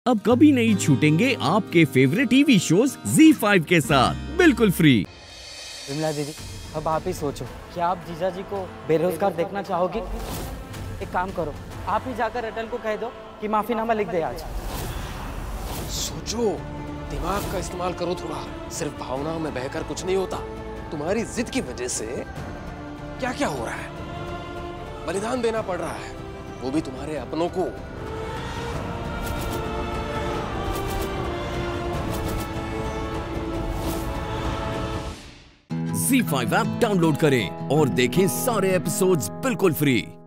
अब कभी नहीं छूटेंगे आपके फेवरेट टीवी शोज ZEE5 के साथ बिल्कुल फ्री। विमला दीदी, अब आप ही सोचो, क्या आप जीजा जी को बेरोजगार देखना चाहोगी? एक काम करो, आप ही जाकर अटल को कह दो कि माफीनामा लिख दे आज। सोचो, दिमाग का इस्तेमाल करो थोड़ा। सिर्फ भावनाओं में बहकर कुछ नहीं होता। तुम्हारी जिद की वजह से क्या क्या हो रहा है, बलिदान देना पड़ रहा है, वो भी तुम्हारे अपनों को। ZEE5 ऐप डाउनलोड करें और देखें सारे एपिसोड्स बिल्कुल फ्री।